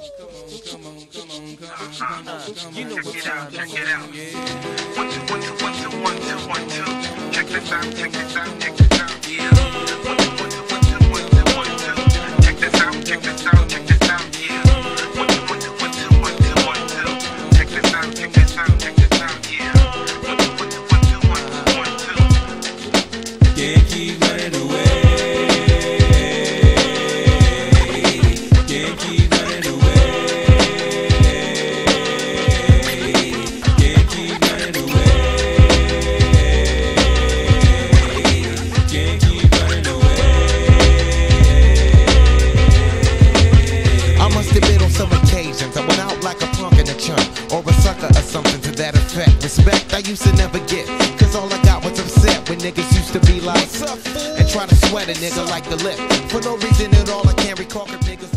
You know what time check it out. 1 2 1 2 1 2 1 2 1 2. Check this out, check this out, check this out. Yeah. 1 2 1 2 1 2 1 2 1 2. Check this out, check this out, check this out. Yeah. 1 2 1 2 1 2 1 2 1 2. Check this out, check this out, check this out. Yeah. 1 2 1 2 1 2 1 2 1 2. Can't keep running away. Can't keep running away. Can't keep running away. Can't keep running away. I must have been on some occasions I went out like a punk in a chunk, or a sucker or something to that effect. Respect I used to never get, cause all I got was upset when niggas used to be like, and try to sweat a nigga like the lip. For no reason at all I can't recall niggas